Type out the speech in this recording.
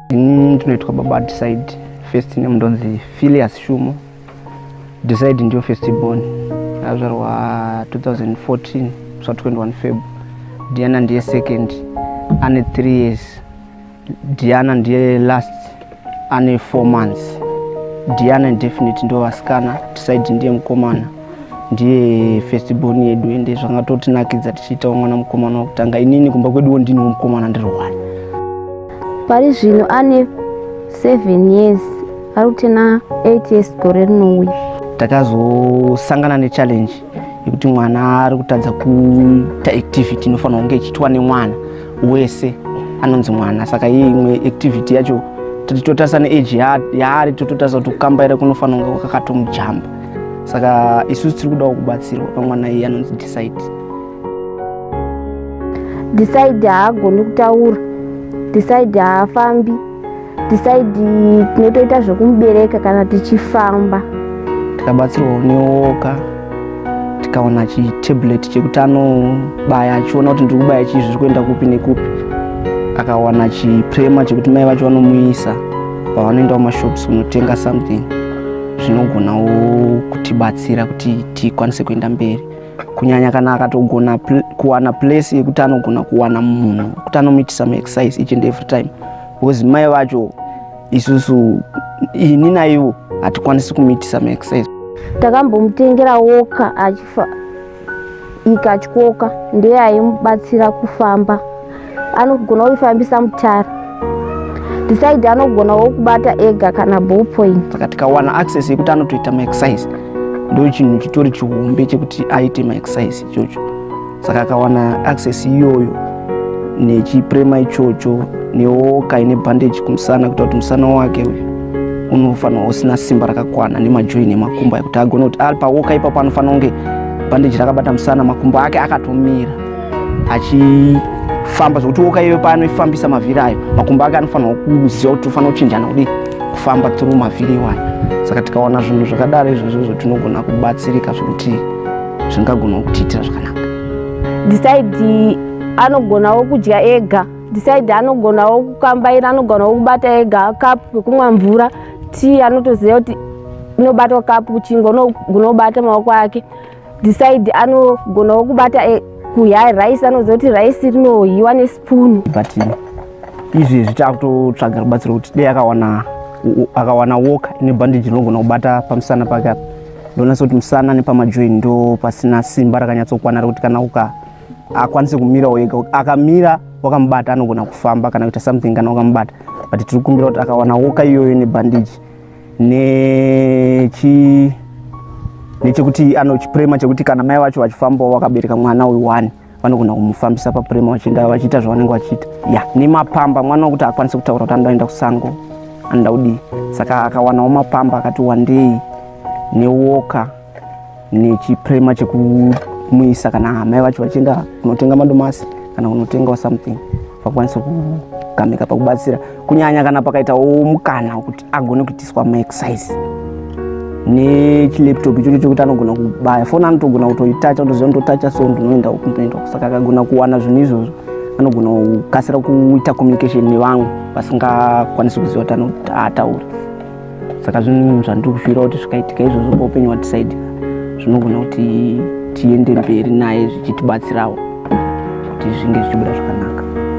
Tunoitwa baba decide first name ndonzi Phileas Shumo. Decide ndio first born azarwa 2014 so 21 Feb. Diana ndiye second ane 3 years. Diana ndiye last ane 4 months. Diana indefinite ndio wasikana. Decide ndiye mkomana ndiye first born yedu ende zvangatoti nakidza tichita mwana mkomana wokutanga. Inini kumba kwedu ndini mkomana ndirwani. Pari zvino ane 7 years ari kutena 8 years gore rinouya. Takazosangana nechallenge yekuti mwana ari kutadza kuita activity inofanira kunge ichiitwa nemwana wese anonzi mwana. Saka iyi imwe activity yacho totasa neage yaari tototarisa kuti kukambaira kunofanira kunge kwakatomujamba. Saka isusu tiri kudawo kubatsirwa pamwana iye anonzi Decide. Decide haagoni kutaura, Decide haafambi, Decide tinotoita zvokumubereka kana tichifamba. Takabatsirwa neoka, tikaona chitablet chekuti anobaya achiona kuti ndiri kubaya chii zviri kuenda kupi nekupi. Akawana chiprema chekuti mai vacho vanomuisa pavanoenda kumashops kunotenga something zvinogonawo kutibatsira kuti tikwanise kuenda mberi. Kunyanya kana akatogona kuwana place yekuti anogona kuwana munhu kuti anomuitisa some exercise each and every time. Because mai vacho isusu ini naivo hatikwanisi kumuitisa some exercise. Takambomutengera woka ikatyoka ndiye aimubatsira kufamba. Anogona kuifambisa mutara. Decide anogonawo kubata ega kana ballpoint. Saka tikawana access yekuti anotoita ma-exercise ndo chinhu chitori chihombe chekuti aite ma-exercise ichocho. Saka akawana access iyoyo nechiprema ichocho neoka ine bandage kumusana kuita kuti musana wake unofanira usina simba rakakwana nemajoin nemakumbo ekuti agona kuti ari paoka ipapo anofanira kunge bandage rakabata musana makumbo ake akatomira achifamba zvokuti oka iyoyo paanoifambisa mavhiri ayo makumbo ake anofanira kuziva kuti ufanira kuchinjana kudi kufamba through mavhiri iwayo. Saka tikaona zvinhu zvakadaro izvozvo tinogona kubatsirika zvokuti zvingagona kutiitira zvakanaka. Decide anogonawo kudya ega, Decide anogonawo kukambaira, anogonawo kubata ega kapu yekumwa mvura, tii anotoziva kuti inobatwa kapu chingo unobata maoko ake. Decide anogonawo kubata kuhya rice, anoziva kuti rice rinohyiwa nespoon. But izvezvi takutotsvaga rubatsiro kuti dei akawana woka ine bandage rinogona kubata pamusana pake apa ndonasa kuti musana nepamajoin ndo pasina simba rakanyatsokwana rekuti kana akwanise kumirawo ega. Akamira wakamubata anogona kufamba kana kuita something kana wakamubata. But tiri kumbira kuti akawana woka iyoyo nebandage nechekuti chiprema chekuti kana mai vacho vachifambawo wakabereka mwana uyu 1 vanogona kumufambisa paprema vachiita zvavanenge vachiita. Nemapamba mwana wekuti akwanise kutaura kuti anoenda kusango anoda kudii. Saka akawanawo mapamba akati wandei newoka nechiprema chekumuisa kana mai vacho vachienda kunotenga madomasi kana kunotengawo something vakwanise kugamika pakubatsira. Kunyanya kana pakaitawo mukana wekuti agone kuitiswa ma-exercise nechilaptop ichocho chekuti anogona kubaya foni anotogona kutoitacha kutoziva ndotacha so ndinoendawo kumboenda. Saka akagona kuwana zvinhu izvozvo anogona kukasira kuita communication nevamwe vasingakwanisi kuziva kuti atauri. Saka zvinhu zvandiri kufira kuti zvikaitika izvozvo paupenyu hwaDecide zvinogona kuti tiende mberi naye zvichitibatsirawo kuti zvinge zvichibuda zvakanaka.